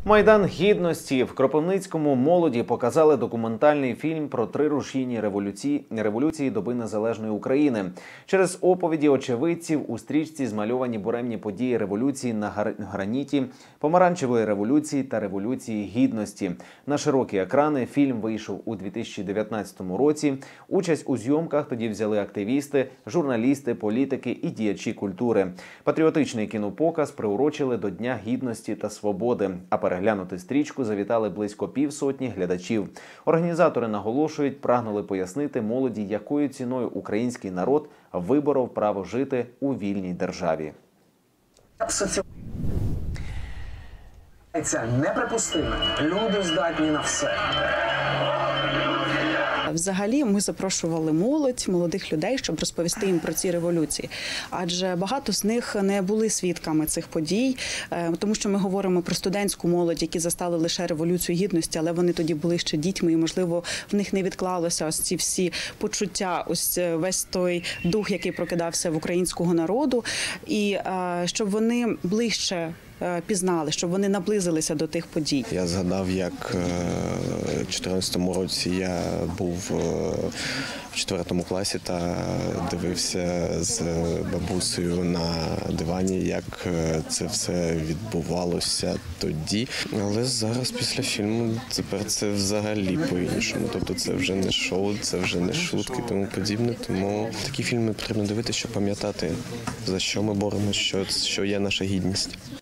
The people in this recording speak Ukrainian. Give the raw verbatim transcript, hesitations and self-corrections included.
Майдан Гідності. В Кропивницькому молоді показали документальний фільм про три рушійні революції, революції доби незалежної України. Через оповіді очевидців у стрічці змальовані буремні події революції на граніті, помаранчевої революції та революції Гідності. На широкі екрани фільм вийшов у дві тисячі дев'ятнадцятому році. Участь у зйомках тоді взяли активісти, журналісти, політики і діячі культури. Патріотичний кінопоказ приурочили до Дня Гідності та Свободи. А переглянути стрічку завітали близько півсотні глядачів. Організатори наголошують, прагнули пояснити молоді, якою ціною український народ виборов право жити у вільній державі. Це неприпустимо. Люди здатні на все. Взагалі ми запрошували молодь, молодих людей, щоб розповісти їм про ці революції. Адже багато з них не були свідками цих подій, тому що ми говоримо про студентську молодь, які застали лише Революцію Гідності, але вони тоді були ще дітьми, і, можливо, в них не відклалося ось ці всі почуття, ось весь той дух, який прокидався в українського народу, і щоб вони ближче пізнали, щоб вони наблизилися до тих подій. Я згадав, як у дві тисячі чотирнадцятому році я був в четвертому класі та дивився з бабусею на дивані, як це все відбувалося тоді. Але зараз після фільму тепер це взагалі по-іншому. Тобто це вже не шоу, це вже не шутки і тому подібне. Тому такі фільми потрібно дивитися, щоб пам'ятати, за що ми боремося, що, що є наша гідність.